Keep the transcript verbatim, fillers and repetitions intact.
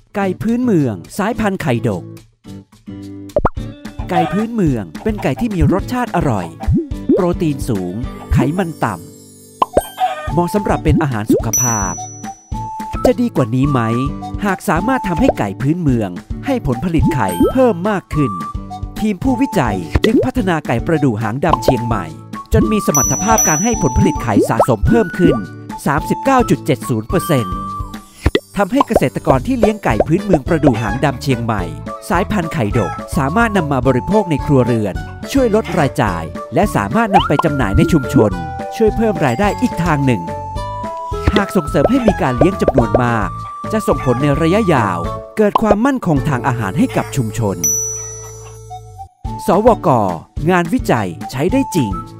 ไก่พื้นเมืองสายพันธุ์ไข่ดกไก่พื้นเมืองเป็นไก่ที่มีรสชาติอร่อยโปรตีนสูงไขมันต่ำเหมาะสำหรับเป็นอาหารสุขภาพจะดีกว่านี้ไหมหากสามารถทำให้ไก่พื้นเมืองให้ผลผลิตไข่เพิ่มมากขึ้นทีมผู้วิจัยจึงพัฒนาไก่ประดู่หางดำเชียงใหม่จนมีสมรรถภาพการให้ผลผลิตไข่สะสมเพิ่มขึ้น สามสิบเก้าจุดเจ็ดศูนย์เปอร์เซ็นต์ ทำให้เกษตรกรที่เลี้ยงไก่พื้นเมืองประดู่หางดำเชียงใหม่สายพันธุ์ไข่ดกสามารถนำมาบริโภคในครัวเรือนช่วยลดรายจ่ายและสามารถนำไปจำหน่ายในชุมชนช่วยเพิ่มรายได้อีกทางหนึ่งหากส่งเสริมให้มีการเลี้ยงจำนวนมากจะส่งผลในระยะยาวเกิดความมั่นคงทางอาหารให้กับชุมชนสวก.งานวิจัยใช้ได้จริง